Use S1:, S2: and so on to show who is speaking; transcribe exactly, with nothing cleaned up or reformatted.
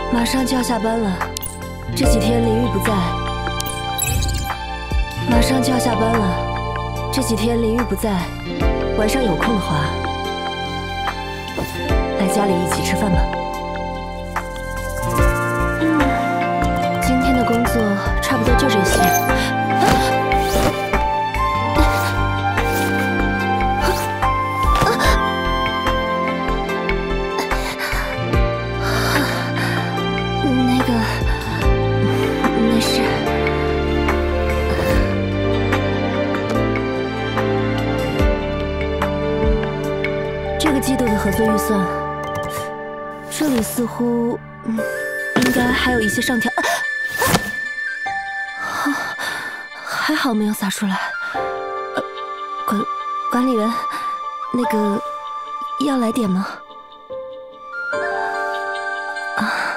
S1: 马上就要下班了，这几天林玉不在。马上就要下班了，这几天林玉不在，晚上有空的话，来家里一起吃饭吧。嗯，今天的工作差不多就这些。 季度的合作预算，这里似乎嗯，应该还有一些上调。啊，还好没有洒出来。呃，管管理员，那个要来点吗？啊。